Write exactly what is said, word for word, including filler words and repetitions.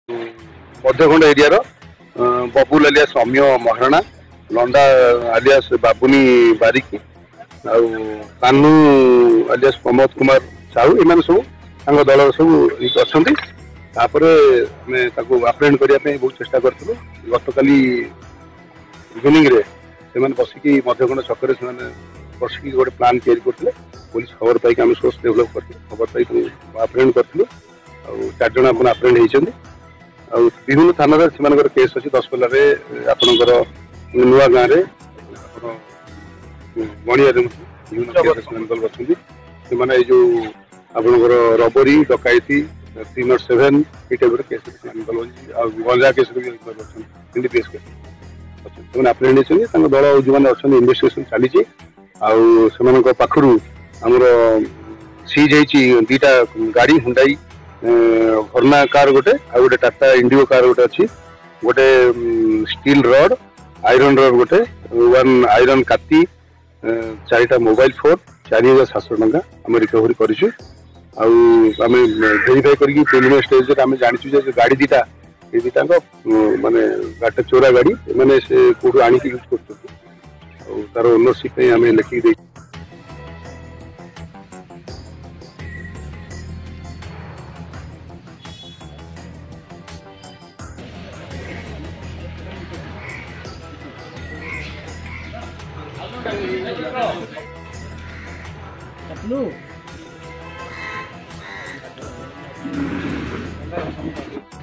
मध्यखंड area Babul alias Amiya Maharana Landa alias Babuni Barik आउ Kanu alias Pramod Kumar Sahu एम सब दल सब अच्छा आप्रेहेंड करने बहुत चेष्टा करूँ गत काली इवनिंग रे से बसिकी मध्यखंड छक बसिकी गोटे प्लां या करते पुलिस खबर पाई आम सोर्स डेभलप करते खबर पाई आप्रेहेंड करूँ चार जन आप आप्रेहेंड होती विभिन्न थाना से केस अच्छी दसपल्ला आपणकर नुआ गाँव गणिया विभिन्न केस अच्छा जो आपणकर रबरी डकैती थ्री नट सेवेन ये type case ganja case case अच्छा आप्रेहेंड होती दल जो मैंने अच्छा इन्वेस्टिगेशन चली पाखु आमर सीज दीटा गाड़ी हुंडाई भरना कार गोटे आ गोटे टाटा इंडिगो कार गोटे अच्छी गोटे स्टील रड आयरन रड गोटे वन आयरन काती चारिटा मोबाइल फोन चार हजार सात सौ टका आम रिकवरी करूँ आम भेरीफाई कर प्रिलिमिनरी स्टेज आम जाचु गाड़ी दीटा ये दीटा माने गाड़ी चोरा गाड़ी मैंने से कौटू आणिक यूज कर तार ओनरशिप आम लिखिक Blue.